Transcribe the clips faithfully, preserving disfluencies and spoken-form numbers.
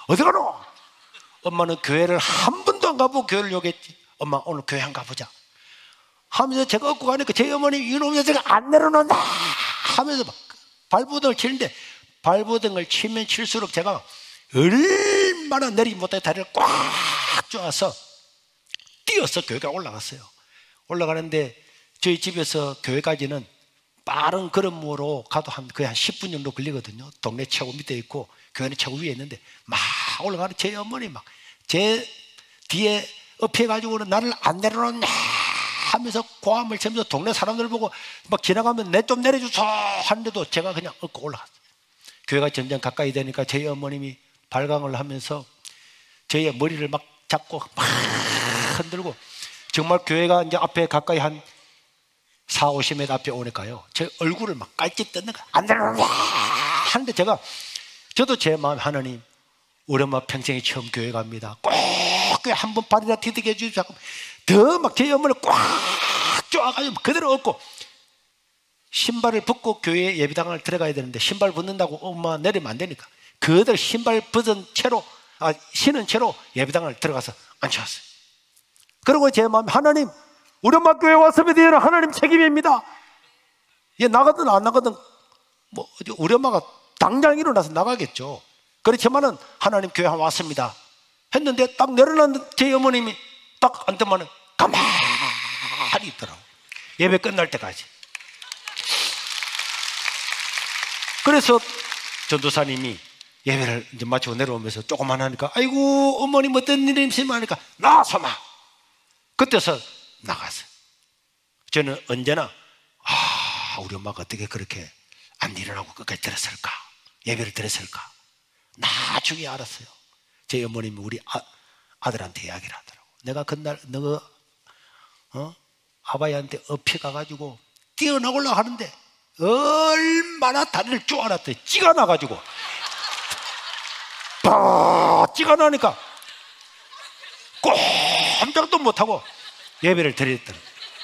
어디 가노? 엄마는 교회를 한 번도 안 가보고 교회를 요구했지. 엄마 오늘 교회 한 가보자 하면서 제가 업고 가니까 제 어머니 이놈 녀석이 안 내려놓는다 하면서 막 발부등을 치는데, 발부등을 치면 칠수록 제가 얼마나 내리지 못해 다리를 꽉 쪼아서 뛰어서 교회가 올라갔어요. 올라가는데 저희 집에서 교회까지는 빠른 걸음으로 가도 한 거의 한 십 분 정도 걸리거든요. 동네 최고 밑에 있고 교회는 최고 위에 있는데 막 올라가는 제 어머니 막 제 뒤에 업혀가지고는 나를 안 내려놓냐 하면서 고함을 치면서 동네 사람들 보고 막 지나가면 내 좀 내려주소 하는데도 제가 그냥 업고 올라갔어요. 교회가 점점 가까이 되니까 저희 어머님이 발광을 하면서 저희의 머리를 막 잡고 막 흔들고, 정말 교회가 이제 앞에 가까이 한 사오십 미터 앞에 오니까요, 제 얼굴을 막 깔찍 뜯는 거야. 안 내려놓냐 하는데 제가, 저도 제 마음, 하나님 우리 엄마 평생에 처음 교회 갑니다. 꼭 교회 한 번 발이라 디디게 해주시고, 더 막 제 어머니를 꽉 쪼아가지고 그대로 얻고, 신발을 벗고 교회 예배당을 들어가야 되는데 신발 벗는다고 엄마 내리면 안 되니까 그대로 신발 벗은 채로, 아, 신은 채로 예배당을 들어가서 앉혀왔어요. 그리고 제 마음에, 하나님 우리 엄마 교회 왔으면 되는 하나님 책임입니다. 얘 나가든 안 나가든 뭐 우리 엄마가 당장 일어나서 나가겠죠. 그렇지만은 하나님 교회 왔습니다 했는데 딱 내려놨는데 제 어머님이 딱 앉더만은 가만히 있더라고. 예배 끝날 때까지. 그래서 전도사님이 예배를 이제 마치고 내려오면서 조금만 하니까, 아이고 어머님 어떤 일이 있으면 하니까 나와서 막 그때서 나갔어요. 저는 언제나 아, 우리 엄마가 어떻게 그렇게 안 일어나고 끝까지 들었을까, 예배를 들었을까. 나중에 알았어요. 제 어머님이 우리 아, 아들한테 이야기를 하더라고. 내가 그날 너 어? 아바이한테 업혀가가지고 뛰어나오려고 하는데 얼마나 다리를 쪼아놨더니 찌가 나가지고 빡 찌가 나니까 꼼짝도 못하고 예배를 드렸더니,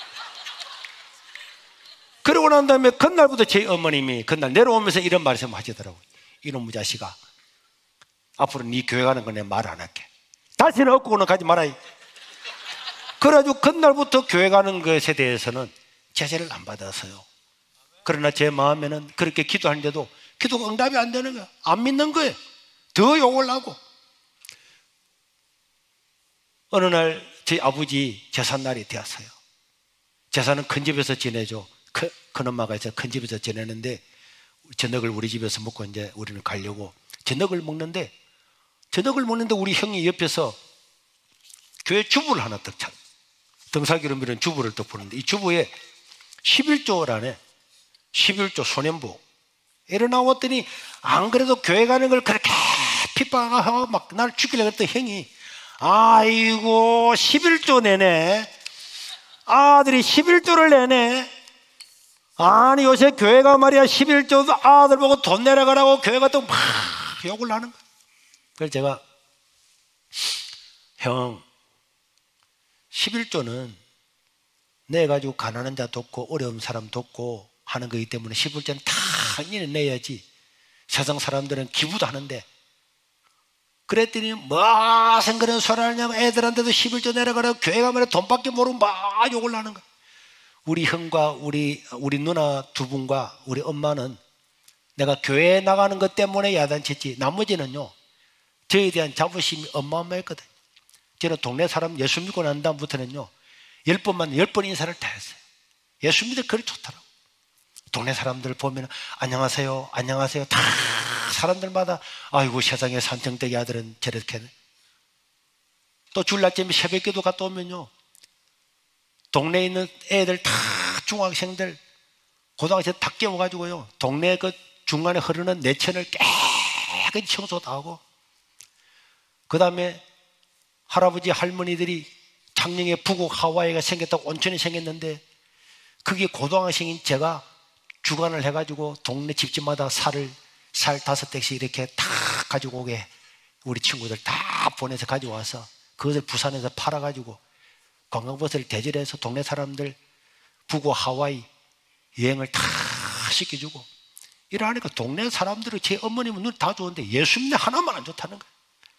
그러고 난 다음에 그날부터 제 어머님이 그날 내려오면서 이런 말씀 하시더라고요. 이놈의 자식아, 앞으로 네 교회 가는 거 내 말 안 할게. 다시는 업고는 가지 말아요. 그래가지고 그날부터 교회 가는 것에 대해서는 제재를 안 받았어요. 그러나 제 마음에는 그렇게 기도하는데도 기도가 응답이 안 되는 거야. 안 믿는 거예요. 더 욕을 하고. 어느 날 저희 아버지 제삿날이 되었어요. 제사는 큰 집에서 지내죠. 큰, 큰 엄마가 있어서 큰 집에서 지내는데 저녁을 우리 집에서 먹고 이제 우리는 가려고 저녁을 먹는데, 저녁을 먹는데 우리 형이 옆에서 교회 주부를 하나 떡 찾, 등사기로 밀은 주부를 떡 보는데, 이 주부에 십일조라네. 십일조 소년부. 이러 나왔더니 안 그래도 교회 가는 걸 그렇게 핍박하고 막 날 죽이려고 했던 형이, 아이고 십일조 내네, 아들이 십일조를 내네. 아니 요새 교회가 말이야 십일조도 아들 보고 돈 내라가라고 교회가 또 막 욕을 하는 거야. 그래서 제가, 형 십일조는 내 가지고 가난한 자 돕고 어려운 사람 돕고 하는 거기 때문에 십일조는 당연히 내야지. 세상 사람들은 기부도 하는데. 그랬더니 무슨 그런 소리 하냐면 애들한테도 십일조 내라가라고 교회가 말이야 돈밖에 모르고 막 욕을 하는 거야. 우리 형과 우리, 우리 누나 두 분과 우리 엄마는 내가 교회에 나가는 것 때문에 야단쳤지, 나머지는요 저에 대한 자부심이 어마어마했거든. 저는 동네 사람 예수 믿고 난 다음부터는요 열 번만 열 번 인사를 다 했어요. 예수 믿을 그리 좋더라고. 동네 사람들 보면 안녕하세요 안녕하세요 다 사람들마다, 아이고 세상에 산청대기 아들은 저렇게. 또 주일날쯤에 새벽기도 갔다 오면요 동네에 있는 애들 다 중학생들 고등학생 다 깨워가지고요 동네 그 중간에 흐르는 내천을 깨끗이 청소 다 하고, 그 다음에 할아버지 할머니들이 창녕에 부곡 하와이가 생겼다고 온천이 생겼는데 그게 고등학생인 제가 주관을 해가지고 동네 집집마다 살을 살 다섯 댁씩 이렇게 다 가지고 오게 우리 친구들 다 보내서 가지고 와서 그것을 부산에서 팔아가지고 관광버스를 대절해서 동네 사람들 부곡 하와이 여행을 다 시켜주고 이러니까 동네 사람들은 제 어머님은 눈 다 좋은데 예수 믿는 하나만 안 좋다는 거예요.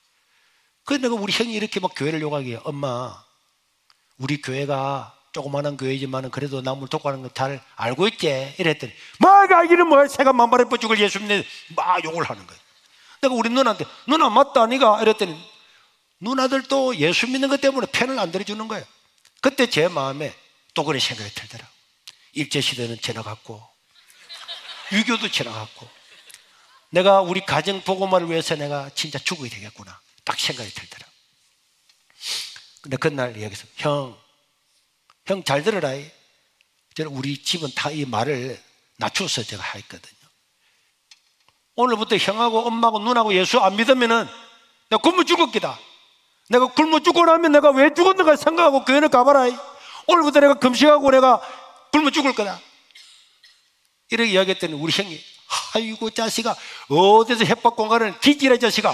그래서 내가 우리 형이 이렇게 막 교회를 요구하기에, 엄마, 우리 교회가 조그마한 교회지만 그래도 남을 돕고하는 거 잘 알고 있지? 이랬더니, 뭐가 알기는 뭐야? 새가 만발의 뻗죽을 예수 믿네. 막 욕을 하는 거예요. 내가 우리 누나한테, 누나 맞다, 니가? 이랬더니, 누나들도 예수 믿는 것 때문에 편을 안 들어주는 거예요. 그때 제 마음에 또 그런 생각이 들더라. 일제시대는 지나갔고, 유교도 지나갔고, 내가 우리 가정 복음화를 위해서 내가 진짜 죽어야 되겠구나. 딱 생각이 들더라. 근데 그날 여기서, 형, 형 잘 들어라. 저는 우리 집은 다 이 말을 낮춰서 제가 했거든요. 오늘부터 형하고 엄마하고 누나하고 예수 안 믿으면은 내가 굶어 죽을 기다. 내가 굶어 죽고 나면 내가 왜 죽었는가 생각하고 교회를 가봐라. 오늘부터 내가 금식하고 내가 굶어 죽을 거다. 이렇게 이야기했더니 우리 형이, 아이고 자식아, 어디서 햇받고 가는 기질의 자식아,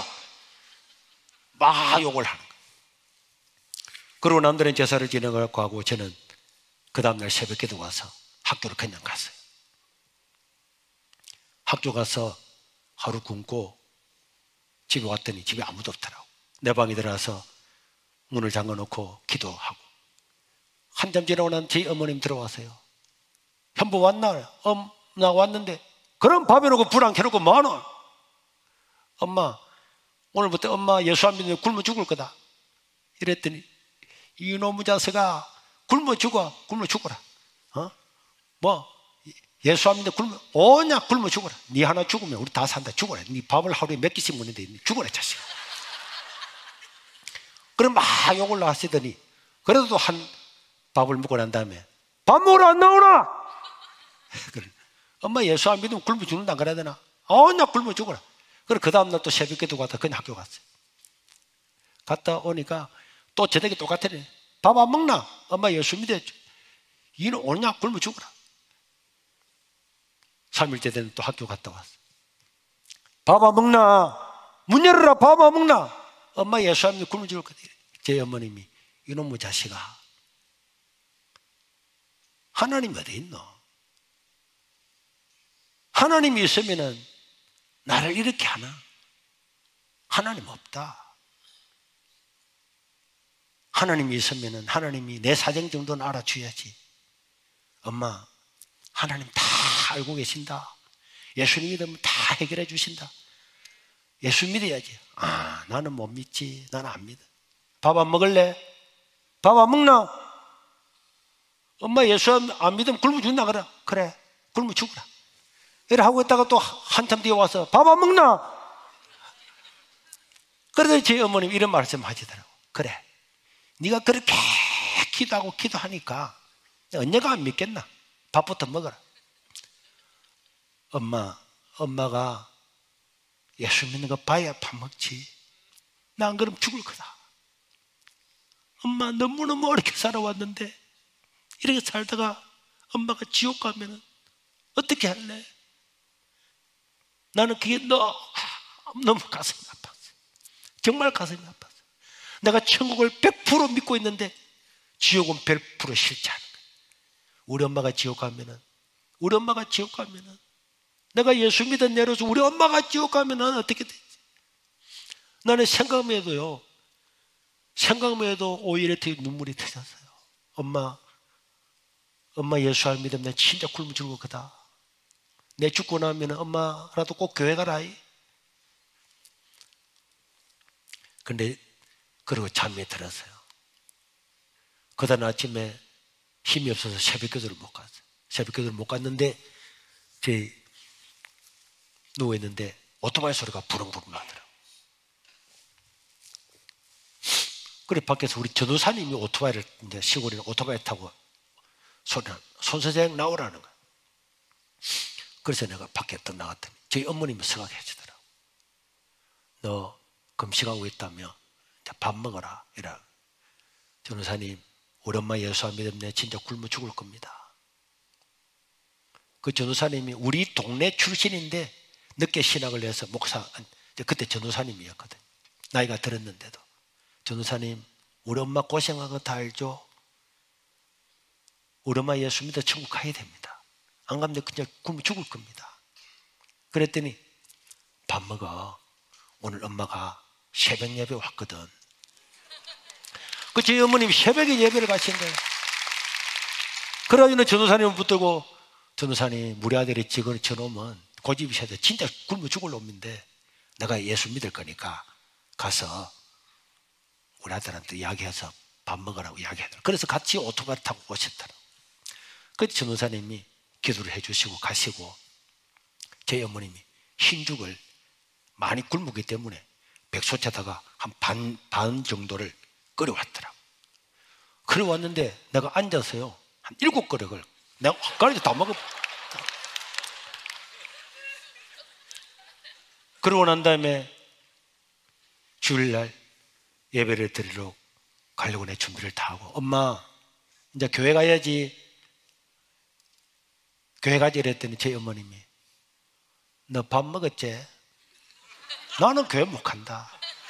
막 욕을 하는 거예요. 그러고 남들은 제사를 지내고 하고 저는 그 다음날 새벽에도 와서 학교를 그냥 갔어요. 학교 가서 하루 굶고 집에 왔더니 집에 아무도 없더라고. 내 방에 들어가서 문을 잠궈놓고 기도하고, 한참 지나고 난 제 어머님 들어와서요. 현보 왔나? 엄, 나 왔는데. 그럼 밥 해놓고 불 안 켜놓고 뭐하노? 엄마, 오늘부터 엄마 예수 안 믿으면 굶어 죽을 거다. 이랬더니, 이놈의 자식아, 굶어 죽어, 굶어 죽어라. 어? 뭐, 예수 안 믿으면 굶어, 오냐, 굶어 죽어라. 니 하나 죽으면 우리 다 산다. 죽어라. 니 밥을 하루에 몇 끼씩 먹는데, 죽어라, 자식아. 그럼 막 욕을 하시더니, 그래도 한 밥을 먹고 난 다음에, 밥 먹으러 안 나오나? 그래. 엄마 예수 안 믿으면 굶어 죽는다 그래야 되나? 오냐, 굶어 죽어라. 그래, 그 다음날 또 새벽에도 갔다 그냥 학교 갔어요. 갔다 오니까 또 저녁에 똑같으네. 밥 안 먹나? 엄마 예수 믿어. 이는 오냐, 굶어 죽어라. 삼 일째 되는 또 학교 갔다 왔어. 밥 안 먹나? 문 열어라. 밥 안 먹나? 엄마 예수 안 믿으면 굶어 죽을 거다. 제 어머님이, 이놈의 자식아, 하나님 어디 있노? 하나님이 있으면은 나를 이렇게 하나? 하나님 없다. 하나님이 있으면은 하나님이 내 사정 정도는 알아줘야지. 엄마, 하나님 다 알고 계신다. 예수님 믿으면 다 해결해 주신다. 예수 믿어야지. 아, 나는 못 믿지. 나는 안 믿어. 밥 안 먹을래? 밥 안 먹나? 엄마 예수 안 믿으면 굶어 죽나? 그래. 그래. 굶어 죽어라. 이래 하고 있다가 또 한참 뒤에 와서 밥 안 먹나? 그래서 제 어머님 이런 말씀 하시더라고. 그래. 네가 그렇게 기도하고 기도하니까 언제가 안 믿겠나? 밥부터 먹어라. 엄마, 엄마가 예수 믿는 거 봐야 밥 먹지. 나 안 그러면 죽을 거다. 엄마 너무너무 어렵게 살아왔는데 이렇게 살다가 엄마가 지옥 가면은 어떻게 할래? 나는 그게 너무, 너무 가슴이 아팠어. 정말 가슴이 아팠어. 내가 천국을 백 퍼센트 믿고 있는데 지옥은 백 퍼센트 싫지 않은 거야. 우리 엄마가 지옥 가면은, 우리 엄마가 지옥 가면은, 내가 예수 믿어 내려서 우리 엄마가 지옥 가면은 어떻게 되지? 나는 생각만 해도요, 생각만 해도 오히려 눈물이 터졌어요. 엄마, 엄마 예수 안 믿으면 나 진짜 굶어 죽을 거다. 내 죽고 나면 엄마라도 꼭 교회 가라. 근데 그리고 잠이 들었어요. 그다음 아침에 힘이 없어서 새벽 기도를 못 갔어요. 새벽 기도를 못 갔는데 제 누워있는데 오토바이 소리가 부릉부릉 나더라고요. 그래 밖에서 우리 전도사님이 오토바이를 이제 시골에 오토바이 타고 소리 손서생 나오라는 거예요. 그래서 내가 밖에 또 나갔더니 저희 어머님이 생각해 주더라고. 너 금식하고 있다며 밥 먹어라. 이라. 전도사님, 우리 엄마 예수 안 믿으면 진짜 굶어 죽을 겁니다. 그 전도사님이 우리 동네 출신인데 늦게 신학을 해서 목사, 그때 전도사님이었거든. 나이가 들었는데도. 전도사님, 우리 엄마 고생한 거 다 알죠? 우리 엄마 예수 믿어 천국 가야 됩니다. 안 가면 그냥 굶어 죽을 겁니다. 그랬더니 밥 먹어. 오늘 엄마가 새벽 예배 왔거든. 그 저희 어머님이 새벽에 예배를 가신 거예요. 그러고는 전도사님을 붙들고, 전도사님, 우리 아들이 지금 저놈은 고집이 세서 진짜 굶어 죽을 놈인데 내가 예수 믿을 거니까 가서 우리 아들한테 이야기해서 밥 먹으라고 이야기하더라고요. 그래서 같이 오토바이 타고 오셨더라고요. 그때 전도사님이 기도를 해주시고 가시고, 저희 어머님이 흰죽을 많이 굶었기 때문에 백소채다가 한 반, 반 정도를 끓여왔더라고요. 끓여왔는데 내가 앉아서요, 한 일곱 그릇을 내가 젓가락에 다 먹어. 그러고 난 다음에 주일날 예배를 드리러 가려고 내 준비를 다 하고, 엄마 이제 교회 가야지, 교회 가지 이랬더니 제 어머님이, 너 밥 먹었지? 나는 교회 못 간다.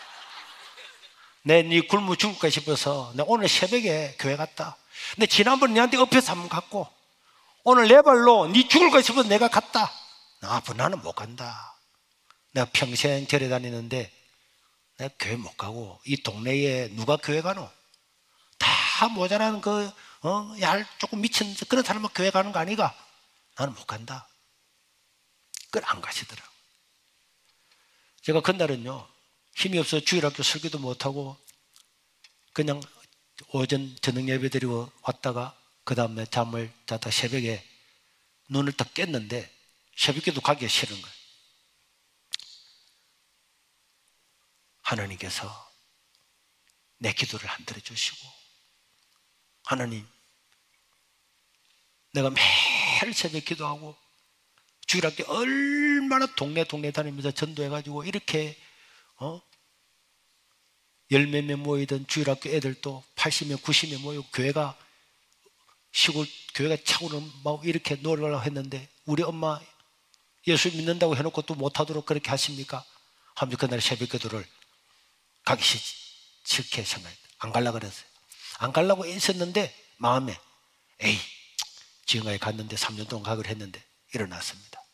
내 네 굶어 죽을까 싶어서 내 오늘 새벽에 교회 갔다. 근데 지난번 네한테 엎혀서 한번 갔고, 오늘 내 발로 네 죽을까 싶어서 내가 갔다. 아, 나는 못 간다. 내가 평생 절에 다니는데 내가 교회 못 가고, 이 동네에 누가 교회 가노? 다 모자란 그, 어, 얄 조금 미친 그런 사람만 교회 가는 거 아니가? 나는 못 간다. 그걸 안 가시더라고. 제가 그날은요, 힘이 없어 주일학교 설교도 못하고 그냥 오전 저녁 예배 드리고 왔다가 그 다음에 잠을 자다 새벽에 눈을 딱 깼는데 새벽에도 가기가 싫은 거예요. 하나님께서 내 기도를 안 들어주시고, 하나님, 내가 매일 새벽 기도하고 주일학교 얼마나 동네 동네 다니면서 전도해가지고 이렇게 어? 열 몇 명 모이던 주일학교 애들도 팔십 명, 구십 명 모이고, 교회가 시골 교회가 차고는 막 이렇게 놀으려고 했는데 우리 엄마 예수 믿는다고 해놓고 또 못하도록 그렇게 하십니까? 하면서 그날 새벽 기도를 가기 싫, 싫게 생각했다. 안 가려고 그랬어요. 안 가려고 있었는데 마음에, 에이, 지금까지 갔는데 삼 년 동안 가기로 했는데 일어났습니다.